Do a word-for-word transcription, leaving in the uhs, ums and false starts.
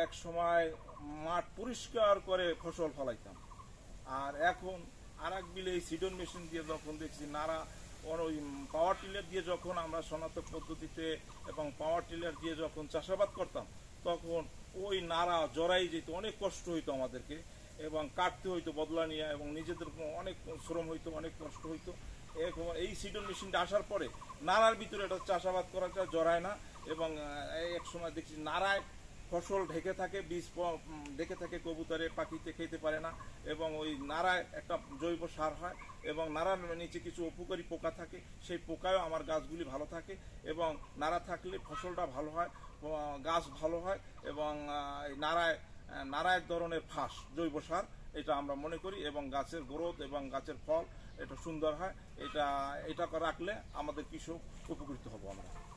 এক সময় মাঠ পরিষ্কার করে ফসল ফলাইতাম, আর এখন আর এক বিলে এই সিডন মেশিন দিয়ে যখন দেখছি নাড়া ওই পাওয়ার টিলার দিয়ে যখন আমরা সনাতন পদ্ধতিতে এবং পাওয়ার টিলার দিয়ে যখন চাষাবাদ করতাম তখন ওই নাড়া জড়াই যেত, অনেক কষ্ট হইতো আমাদেরকে এবং কাটতে হইতো বদলা নিয়ে এবং নিজেদের অনেক শ্রম হইতো, অনেক কষ্ট হইতো। এখন এই সিডন মেশিনটা আসার পরে নাড়ার ভিতরে এটা চাষাবাদ করাটা জড়ায় না এবং এক সময় দেখছি নাড়ায় ফসল ঢেকে থাকে, বীজ ঢেকে থাকে, কবুতরে পাখিতে খেতে পারে না এবং ওই নাড়ায় একটা জৈব সার হয় এবং নাড়ার নিচে কিছু উপকারী পোকা থাকে, সেই পোকায়ও আমার গাছগুলি ভালো থাকে এবং নাড়া থাকলে ফসলটা ভালো হয়, গাছ ভালো হয় এবং নাড়ায় নাড়া এক ধরনের ফাঁস জৈব সার, এটা আমরা মনে করি এবং গাছের গ্রোথ এবং গাছের ফল এটা সুন্দর হয়। এটা এটা রাখলে আমাদের কৃষক উপকৃত হব আমরা।